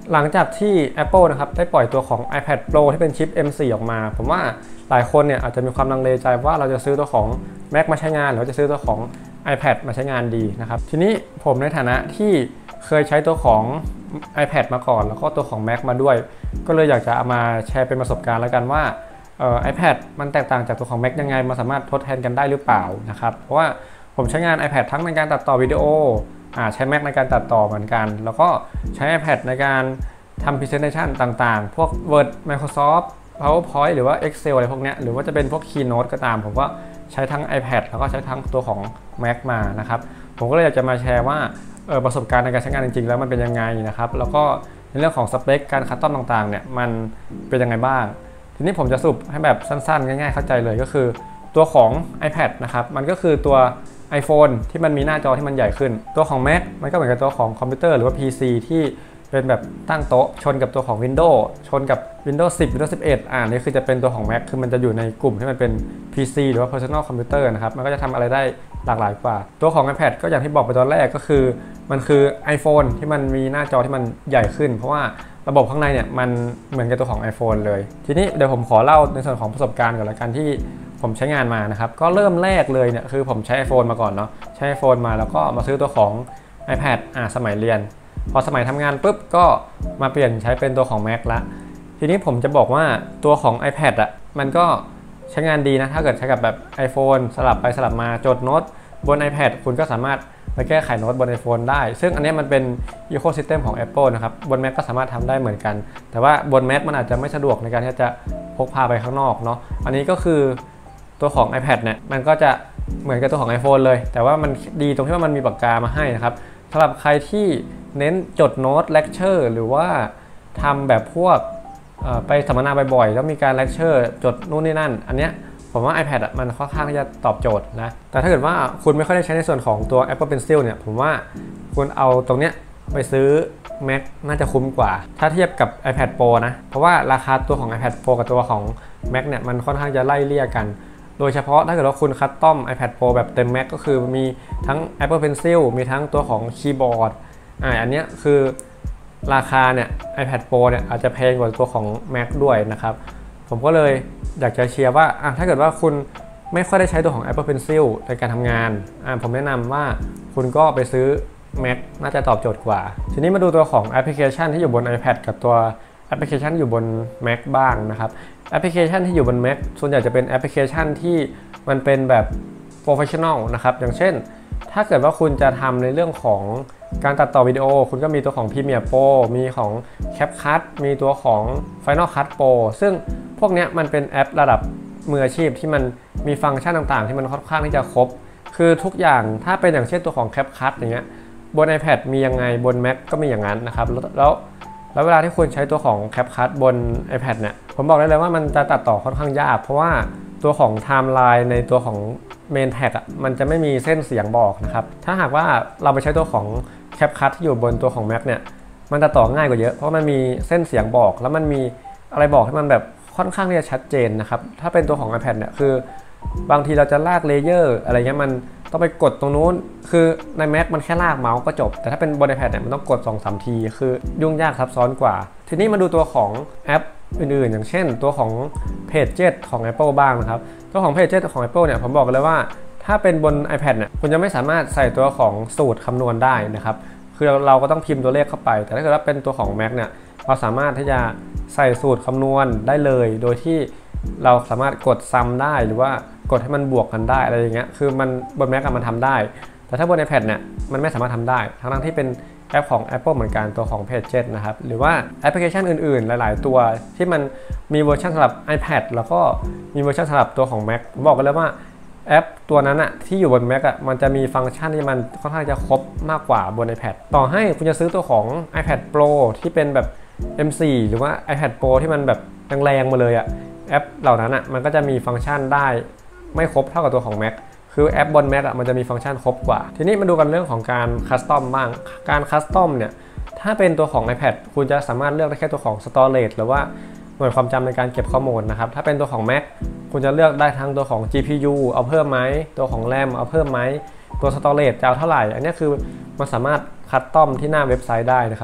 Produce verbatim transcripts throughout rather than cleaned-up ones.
หลังจากที่ Apple นะครับได้ปล่อยตัวของ iPad Pro ที่เป็นชิป เอ็ม โฟร์ ออกมาผมว่าหลายคนเนี่ยอาจจะมีความลังเลใจว่าเราจะซื้อตัวของ Mac มาใช้งานหรือจะซื้อตัวของ iPad มาใช้งานดีนะครับทีนี้ผมในฐานะที่เคยใช้ตัวของ iPad มาก่อนแล้วก็ตัวของ Mac มาด้วยก็เลยอยากจะเอามาแชร์เป็นประสบการณ์แล้วกันว่าเอ่อ iPad มันแตกต่างจากตัวของ Mac ยังไงมันสามารถทดแทนกันได้หรือเปล่านะครับเพราะว่าผมใช้งาน iPad ทั้งในการตัดต่อวิดีโออ่าใช้ Mac ในการตัดต่อเหมือนกันแล้วก็ใช้ iPad ในการทำ Presentation ต่างๆพวก Word Microsoft PowerPoint หรือว่า Excel อะไรพวกนี้หรือว่าจะเป็นพวก Keynote ก็ตามผมก็ใช้ทั้ง iPad แล้วก็ใช้ทั้งตัวของ Mac มานะครับผมก็เลยอยากจะมาแชร์ว่าเออประสบการณ์ในการใช้งานจริงๆแล้วมันเป็นยังไงนะครับแล้วก็ในเรื่องของสเปคการคัสตอมต่างๆเนี่ยมันเป็นยังไงบ้างทีนี้ผมจะสรุปให้แบบสั้นๆง่ายๆเข้าใจเลยก็คือตัวของ iPad นะครับมันก็คือตัว iPhone ที่มันมีหน้าจอที่มันใหญ่ขึ้นตัวของ Mac มันก็เหมือนกับตัวของคอมพิวเตอร์หรือว่า พี ซี ที่เป็นแบบตั้งโต๊ะชนกับตัวของ Windows ชนกับ Windows สิบ Windows สิบเอ็ด อ่านี่คือจะเป็นตัวของ Mac คือมันจะอยู่ในกลุ่มที่มันเป็น พี ซี หรือว่า Personal Computer นะครับมันก็จะทำอะไรได้หลากหลายกว่าตัวของ iPad ก็อย่างที่บอกไปตอนแรกก็คือมันคือ iPhone ที่มันมีหน้าจอที่มันใหญ่ขึ้นเพราะว่าระบบข้างในเนี่ยมันเหมือนกับตัวของ iPhone เลยทีนี้เดี๋ยวผมขอเล่าในส่วนของประสบการณ์ก่อนละกันที่ผมใช้งานมานะครับก็เริ่มแรกเลยเนี่ยคือผมใช้ iPhone มาก่อนเนาะใช้ iPhone มาแล้วก็มาซื้อตัวของ iPad อ่าสมัยเรียนพอสมัยทำงานปุ๊บก็มาเปลี่ยนใช้เป็นตัวของ Mac ละทีนี้ผมจะบอกว่าตัวของ iPad อ่ะมันก็ใช้งานดีนะถ้าเกิดใช้กับแบบ iPhone สลับไปสลับมาจดโน้ตบน iPad คุณก็สามารถไปแก้ไขโน้ตบน iPhone ได้ซึ่งอันนี้มันเป็น Ecosystem ของ Apple นะครับบน Mac ก็สามารถทำได้เหมือนกันแต่ว่าบน Mac มันอาจจะไม่สะดวกในการที่จะพกพาไปข้างนอกเนาะอันนี้ก็คือตัวของ iPad เนี่ยมันก็จะเหมือนกับตัวของ iPhone เลยแต่ว่ามันดีตรงที่ว่ามันมีปากกามาให้นะครับสำหรับใครที่เน้นจดโน้ตเลคเชอร์หรือว่าทำแบบพวกไปสัมมนาบ่อยๆแล้วมีการเลคเชอร์จดนู่นนี่นั่นอันเนี้ยผมว่า iPad อ่ะมันค่อนข้างที่จะตอบโจทย์นะแต่ถ้าเกิดว่าคุณไม่ค่อยได้ใช้ในส่วนของตัว Apple Pencil เนี่ยผมว่าคุณเอาตรงเนี้ยไปซื้อ Mac น่าจะคุ้มกว่าถ้าเทียบกับ iPad Pro นะเพราะว่าราคาตัวของ iPad Pro กับตัวของ Mac เนี่ยมันค่อนข้างจะไล่เลี่ยกันโดยเฉพาะถ้าเกิดว่าคุณคัสตอม iPad Pro แบบเต็ม Mac ก็คือมีทั้ง Apple Pencil มีทั้งตัวของคีย์บอร์ดอ่าอันเนี้ยคือราคาเนี่ย iPad Pro เนี่ยอาจจะแพงกว่าตัวของ Mac ด้วยนะครับผมก็เลยอยากจะเชียร์ว่าถ้าเกิดว่าคุณไม่ค่อยได้ใช้ตัวของ Apple Pencil ในการทำงานผมแนะนำว่าคุณก็ไปซื้อ Mac น่าจะตอบโจทย์กว่าทีนี้มาดูตัวของแอปพลิเคชันที่อยู่บน iPad กับตัวแอปพลิเคชันอยู่บน Mac บ้างนะครับแอปพลิเคชันที่อยู่บน Mac ส่วนใหญ่จะเป็นแอปพลิเคชันที่มันเป็นแบบ Professional นะครับอย่างเช่นถ้าเกิดว่าคุณจะทำในเรื่องของการตัดต่อวิดีโอคุณก็มีตัวของ Premiere Pro มีของ CapCut มีตัวของ Final Cut Pro ซึ่งพวกนี้มันเป็นแอประดับมืออาชีพที่มันมีฟังก์ชันต่างๆที่มันค่อนข้างที่จะครบคือทุกอย่างถ้าเป็นอย่างเช่นตัวของ CapCut อย่างเงี้ยบน iPad มียังไงบน Mac ก็มีอย่างนั้นนะครับแล้วแล้วเวลาที่คุณใช้ตัวของ CapCut บน iPad เนี่ยผมบอกได้เลยว่ามันจะตัดต่อค่อนข้างยากเพราะว่าตัวของ Timeline ในตัวของ Main Tag อ่ะมันจะไม่มีเส้นเสียงบอกนะครับถ้าหากว่าเราไปใช้ตัวของ CapCut ที่อยู่บนตัวของ Mac เนี่ยมันจะต่อง่ายกว่าเยอะเพราะมันมีเส้นเสียงบอกแล้วมันมีอะไรบอกที่มันแบบค่อนข้างที่จะชัดเจนนะครับถ้าเป็นตัวของ iPad เนี่ยคือบางทีเราจะลากเลเยอร์อะไรเงี้ยมันต้องไปกดตรงนู้นคือใน Mac มันแค่ลากเมาส์ก็จบแต่ถ้าเป็นบน iPad เนี่ยมันต้องกด สองสาม ทีคือยุ่งยากซับซ้อนกว่าทีนี้มาดูตัวของแอปอื่นๆอย่างเช่นตัวของ Pages ของ Apple บ้างนะครับตัวของ Pages ของ Apple เนี่ยผมบอกเลยว่าถ้าเป็นบน iPad เนี่ยคุณจะไม่สามารถใส่ตัวของสูตรคำนวณได้นะครับคือเราก็ต้องพิมพ์ตัวเลขเข้าไปแต่ถ้าเกิดว่าเป็นตัวของ Mac เนี่ยเราสามารถที่จะใส่สูตรคำนวณได้เลยโดยที่เราสามารถกดซัมได้หรือว่ากดให้มันบวกกันได้อะไรอย่างเงี้ยคือมันบน Mac มันทำได้แต่ถ้าบน iPad เนี่ยมันไม่สามารถทำได้ทั้งที่เป็นแอปของ Apple เหมือนกันตัวของ Pages นะครับหรือว่าแอปพลิเคชันอื่นๆหลายๆตัวที่มันมีเวอร์ชันสำหรับ iPad แล้วก็มีเวอร์ชันสำหรับตัวของ Mac บอกกันเลยว่าแอปตัวนั้นอะที่อยู่บน Mac อะมันจะมีฟังก์ชันที่มันค่อนข้างจะครบมากกว่าบน iPad ต่อให้คุณจะซื้อตัวของ iPad Pro ที่เป็นแบบ เอ็ม โฟร์ หรือว่า iPad Pro ที่มันแบบแรงๆมาเลยอะแอปเหล่านั้นอะมันก็จะมีฟังก์ชันได้ไม่ครบเท่ากับตัวของ Mac คือแอปบน Mac อะมันจะมีฟังก์ชันครบกว่าทีนี้มาดูกันเรื่องของการคัสตอมบ้างการคัสตอมเนี่ยถ้าเป็นตัวของ iPad คุณจะสามารถเลือกได้แค่ตัวของ Storage หรือว่าหน่วยความจำในการเก็บข้อมูลนะครับถ้าเป็นตัวของ Mac คุณจะเลือกได้ทั้งตัวของ จี พี ยู เอาเพิ่มไหมตัวของ RAM เอาเพิ่มไหมตัว Storage จะเอาเท่าไหร่อันนี้คือมันสามารถคัสตอมที่หน้าเว็บไซต์ได้นะครับ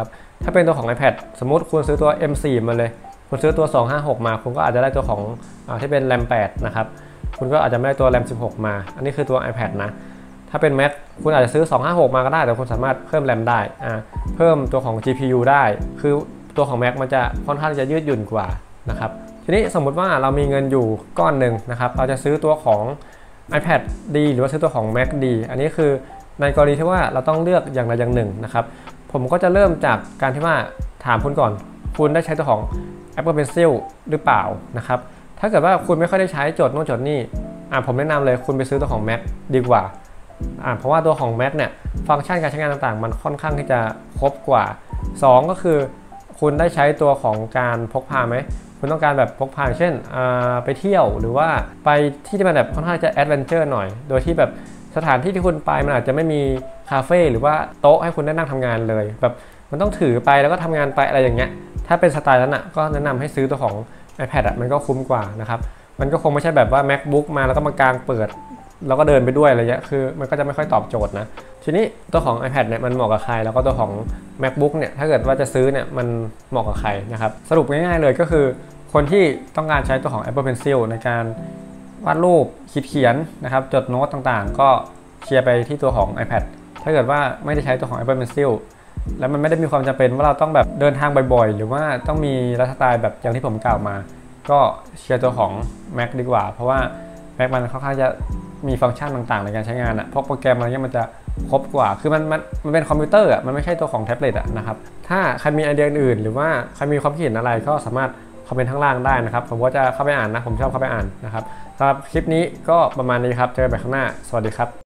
ถ้าเป็นตัวของ iPad สมมุติคุณซื้อตัว เอ็ม โฟร์ มาเลยคุณซื้อตัวสองห้าหกมาคุณก็อาจจะได้ตัวของอ่าที่เป็น แรม แปดนะครับคุณก็อาจจะไม่ได้ตัว แรม สิบหกมาอันนี้คือตัว iPad นะถ้าเป็น Mac คุณอาจจะซื้อสองห้าหกมาก็ได้แต่คุณสามารถเพิ่มแรมได้อ่าเพิ่มตัวของ จี พี ยู ได้คือตัวของ Mac มันจะค่อนข้างจะยืดหยุ่นกว่านะครับทีนี้สมมุติว่าเรามีเงินอยู่ก้อนหนึ่งนะครับเราจะซื้อตัวของ iPad ดีหรือว่าซื้อตัวของ Mac ดีอันนี้คือในกรณีที่ว่าเราต้องเลือกอย่างใดอย่างหนึ่งนะครับผมก็จะเริ่มจากการที่ว่าถามคุณก่อนคุณได้ใช้ตัวของ Apple Pencil หรือเปล่านะครับถ้าเกิดว่าคุณไม่ค่อยได้ใช้โจทย์โน้นโจทย์นี่อ่าผมแนะนำเลยคุณไปซื้อตัวของ Mac ดีกว่าอ่าเพราะว่าตัวของ Mac เนี่ยฟังก์ชันการใช้งานต่างๆมันค่อนข้างที่จะครบกว่าสองก็คือคุณได้ใช้ตัวของการพกพาไหมคุณต้องการแบบพกพาเช่นไปเที่ยวหรือว่าไปที่ที่มันแบบค่อนข้างจะแอดเวนเจอร์หน่อยโดยที่แบบสถานที่ที่คุณไปมันอาจจะไม่มีคาเฟ่หรือว่าโต๊ะให้คุณได้นั่งทำงานเลยแบบมันต้องถือไปแล้วก็ทำงานไปอะไรอย่างเงี้ยถ้าเป็นสไตล์นั้นอ่ะก็แนะนำให้ซื้อตัวของ iPad อ่ะมันก็คุ้มกว่านะครับมันก็คงไม่ใช่แบบว่า MacBook มาแล้วก็มากางเปิดแล้วก็เดินไปด้วยอะไรเงี้ยคือมันก็จะไม่ค่อยตอบโจทย์นะทีนี้ตัวของ iPad เนี่ยมันเหมาะกับใครแล้วก็ตัวของ MacBook เนี่ยถ้าเกิดว่าจะซื้อเนี่ยมันเหมาะกับใครนะครับสรุปง่ายๆเลยก็คือคนที่ต้องการใช้ตัวของ Apple Pencil ในการวาดรูปขีดเขียนนะครับจดโน้ตต่างๆก็เชียร์ไปที่ตัวของ iPad ถ้าเกิดว่าไม่ได้ใช้ตัวของ Apple Pencil แล้วมันไม่ได้มีความจำเป็นว่าเราต้องแบบเดินทางบ่อยๆหรือว่าต้องมีไลฟ์สไตล์แบบอย่างที่ผมกล่าวมาก็เชียร์ตัวของ Mac ดีกว่าเพราะว่า Mac มันค่อนข้างจะมีฟังก์ชันต่างๆในการใช้งานอะพวกโปรแกรมอะไรเงี้ยมันจะครบกว่าคือมันมันมันเป็นคอมพิวเตอร์อะมันไม่ใช่ตัวของแท็บเล็ตอะนะครับถ้าใครมีไอเดียอื่นหรือว่าใครมีความคิดเห็นอะไรก็สามารถคอมเมนต์ข้างล่างได้นะครับผมก็จะเข้าไปอ่านนะผมชอบเข้าไปอ่านนะครับสำหรับคลิปนี้ก็ประมาณนี้ครับเจอกันใหม่ข้างหน้าสวัสดีครับ